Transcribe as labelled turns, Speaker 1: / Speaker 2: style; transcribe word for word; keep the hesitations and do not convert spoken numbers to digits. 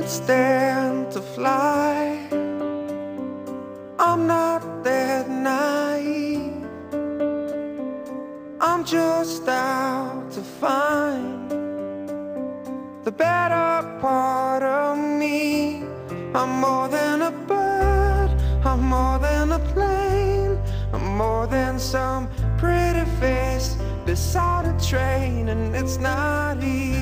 Speaker 1: stand to fly. I'm not that naive. I'm just out to find the better part of me. I'm more than a bird, I'm more than a plane, I'm more than some pretty face beside a train, and it's not easy.